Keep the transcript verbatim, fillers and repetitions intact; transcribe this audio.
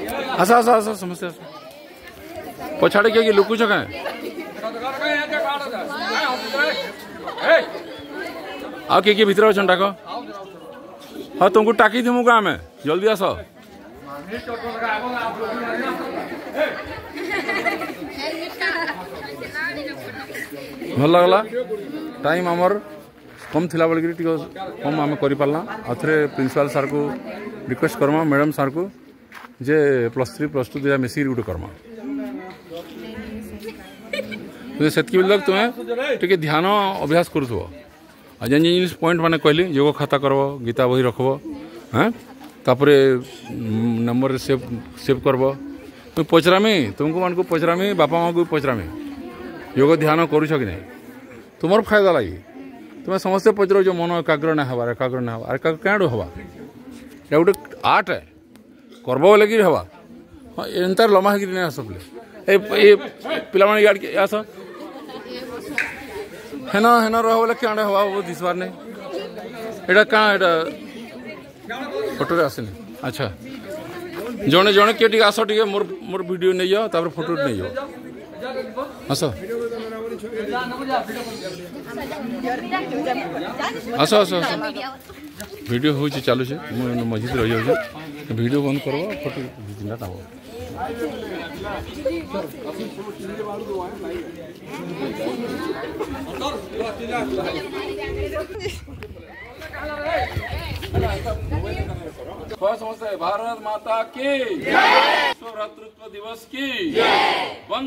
आस आस आस समस्या आस पछाड़े किए लुकुच कहीं आ किए किए भीतर अच्छा डाक हाँ तुमको टाकी थी मुझे आमे जल्दी आस भल लगला टाइम आमर कम थिला बेल कम आम कर पारला आउे प्रिंसिपाल सार को रिक्वेस्ट करमा मैडम सार को J plus three plus two दिया मिसिक गोटे करमा से तुम्हें टे ध्यान अभ्यास करूथो आ जेन जिन पॉइंट माने कहली योग खाता करब गीता बही रखब हाँ तापर नंबर सेव सेव करब तुम पचरामी तुमको मान को पचरामी बापा माँ को पचरामी योग ध्यान करुछ कि नहीं तुम फायदा लगी तुम्हें समस्ते पचर जो मन एकाग्र ना हवा एकाग्र ना हवा एकाग्र क्या हवा ये गोटे आर्ट है करब बोले हवा हाँ एंता लम्बा होगी नहीं आस पे पे याद आस हेन हेन रह बोले क्या हवा वो दिशबार नहीं एटा क्या एटा फोटो आसनी अच्छा जड़े जड़े किए टे आस टे मोर मोर वीडियो नहीं जाओ तापर फोटो नहीं जाओ आस आस आस आस वीडियो हो चलू मझी रही जाऊँ वीडियो बंद कर फोटो जिंदा ना भारत माता की विश्व भ्रातृत्व दिवस की